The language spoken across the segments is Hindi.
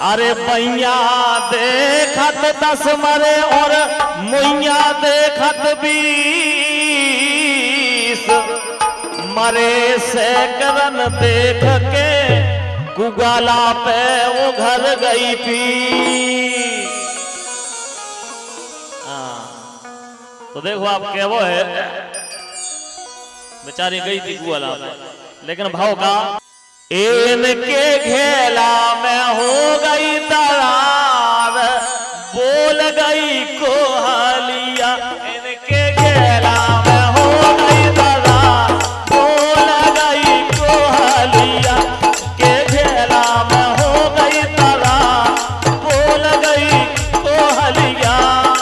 अरे भैया देखत 10 मरे और मुइया देखत 20 मरे से करन देख के गुगाला पे वो घर गई थी। तो देखो आप क्या वो है बेचारी गई थी गुगाला पे, लेकिन भाव का इनके घेला में हो गई दरार बोल गई कोहलिया। इनके घेला में हो गई दरार बोल गई कोहलिया। के घेला में हो गई दरार बोल गई कोहलिया।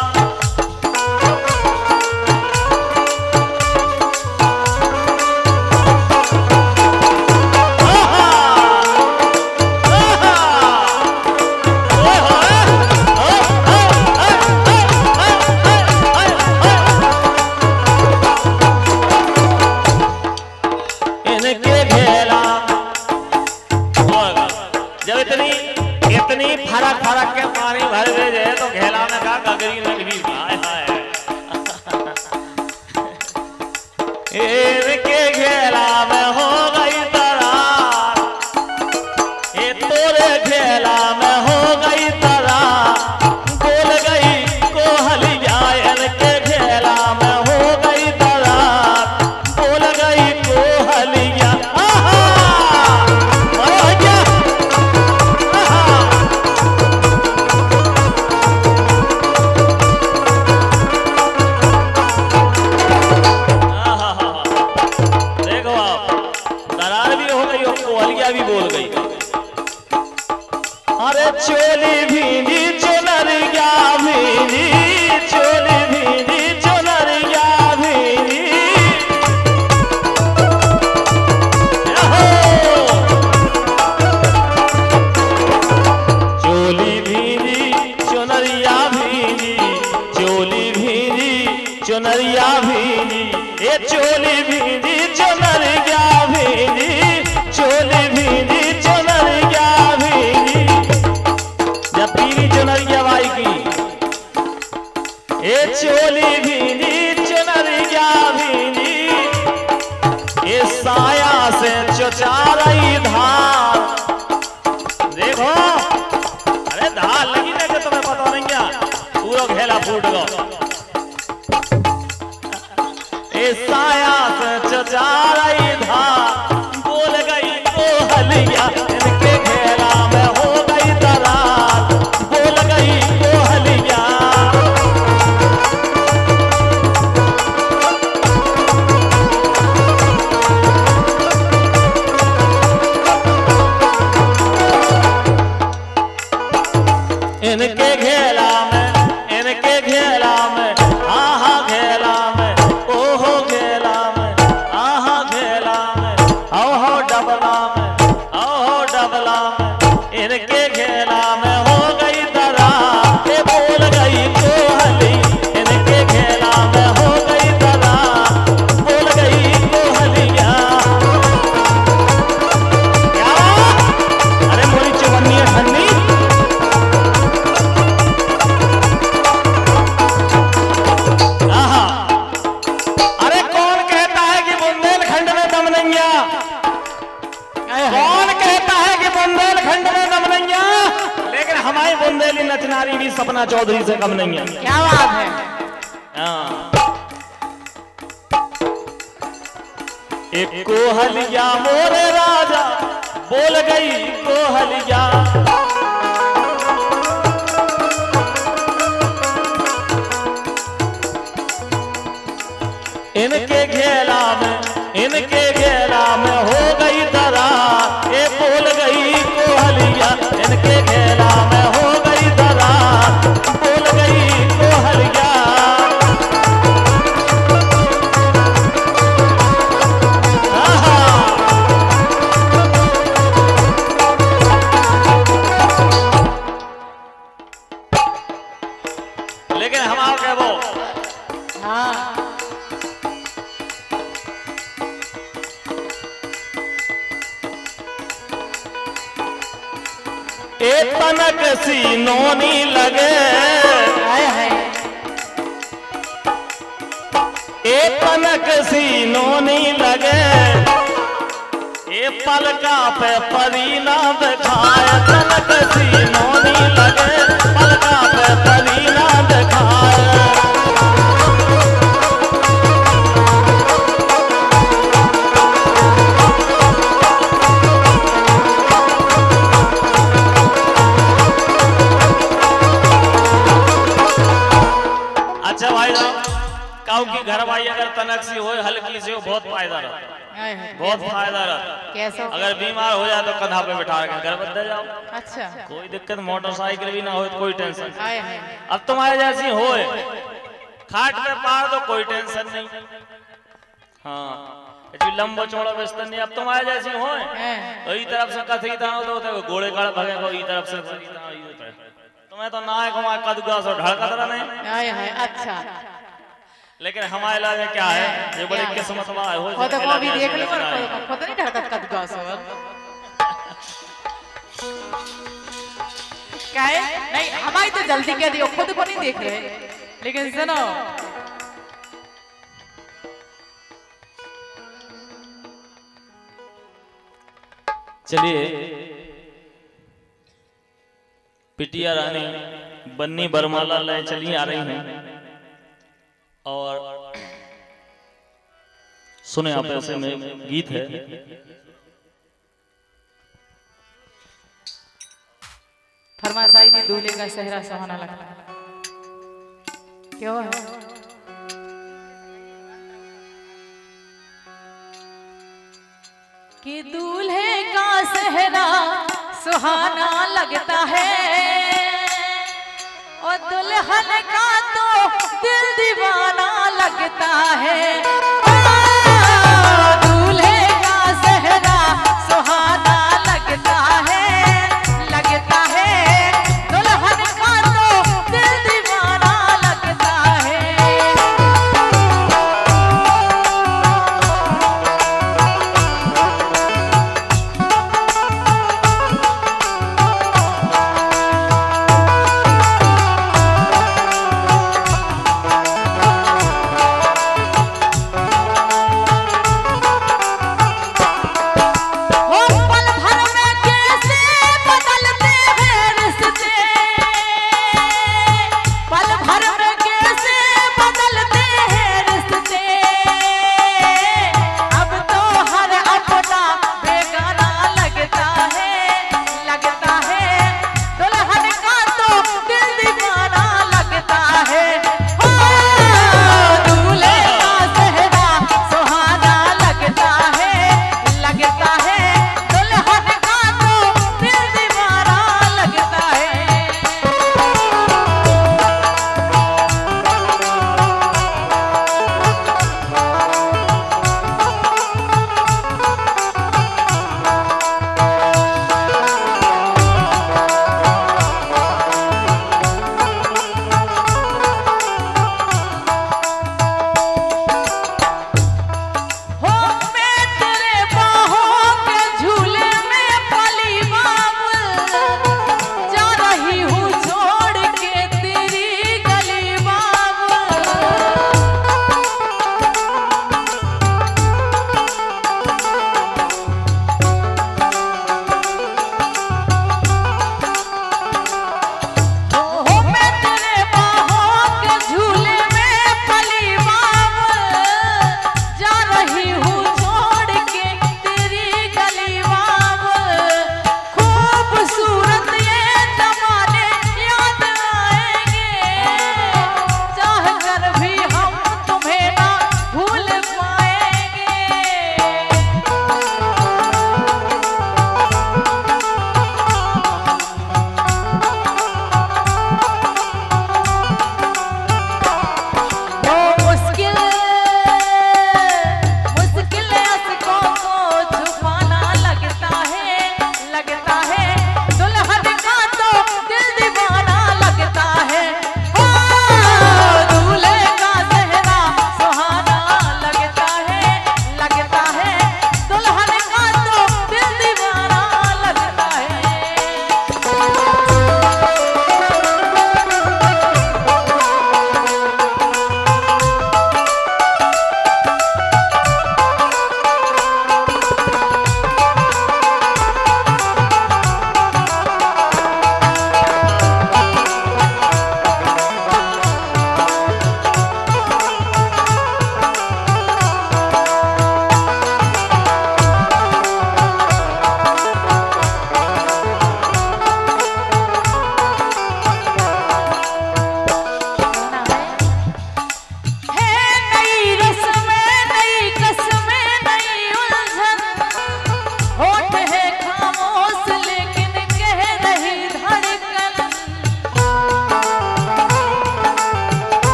इतनी फरक फरक के पानी भर गए तो घेला में का गगरी में भी इनके घेला में हो गई दरार। ये तोरे घेला में हो गई दरार बोल गई कोहलिया। इनके घेला में हो गई दरार बोल गई कोहलिया। भी बोल गई। अरे चोली भीनी चुनरिया भीनी चोली भीनी चुनरिया भीनी। चोली भीनी चुनरिया भीनी चोली भीनी चुनरिया भीनी। ये चोली भीनी चुनरिया भीनी चोली भीनी चुनरिया भीनी। जब पीली चुनरिया बाई की ये चोली भीनी चुनरिया भीनी। ये साया से चुचा रही धार। देखो अरे धार लगी ना कि तुम्हें पता नहीं क्या पूरा घेला फूट गो। ये साया से चुचा रही धार बोल गई कोहलिया। इनके घेला में हो गई दरार बोल गई कोहलिया। इनके घेला में आहा घेला में ओहो घेला में आहा घेला में ओहो डबला में ओहो डबला में। इनके घेला में हो गई दरार ये बोल गई कोहली। इनके घेला में हो गई दरार बोल गई कोहलिया। क्या अरे मोरी चवन्नी है ठन्नी। अरे कौन कहता है कि बुंदेलखंड में दम नहीं है? कौन कहता है कि बुंदेलखंड में दम नहीं है? लेकिन हमारी बुंदेली नचनारी भी सपना चौधरी से कम नहीं है। क्या बात है? एक कोहलिया मोरे राजा बोल गई कोहलिया। इनके घेला में हो गई दरार ये बोल गई कोहलिया। इनके घेला में हो गई दरार बोल गई कोहलिया। लेकिन हम आओ क्या वो ए तनक सी नोनी लगे, ए तनक सी नोनी लगे, ए पलका पे परी ना दिखाए, तनक सी नोनी लगे, पलका पे परी ना दिखाए। अच्छा भाई साहब, काऊ की घर भाई अगर तनक सी हो, हल्की सी हो, बहुत फायदा रहता, बहुत फायदा रहता। अगर बीमार हो जाए तो कंधा पे बिठा के घर बदल जाओ। अच्छा, कोई दिक्कत, मोटरसाइकिल भी ना हो तो कोई टेंशन। अब तुम्हारे जैसी हो खाट पे पार तो कोई टेंशन नहीं। हाँ, लंबो चौड़ा बिस्तर नहीं। अब तुम्हारे जैसी हो तो ई तरफ से कथी तो घोड़े काड़ भगे को ई तरफ से तुम्हें तो ना है कदगा सो ढड़कत रहे। अच्छा, लेकिन हमारे इलाज में क्या है, ये बड़ी किस्मत वाला हो तो वो भी देख लो, खुद नहीं ढड़कत कदगा सो क्या है। नहीं, हमारी तो जल्दी कह दियो, खुद को नहीं देख रहे। लेकिन सुनो, चलिए पिटिया रानी बन्नी बरमाला लाए चली आ रही हैं और सुने आप ऐसे में गीत है। फरमाशाई थी दूल्हे का सेहरा सुहाना लगता है, क्यों है? कि दूल्हे का सेहरा सुहाना लगता है और दुल्हन का तो दिल दीवाना लगता है।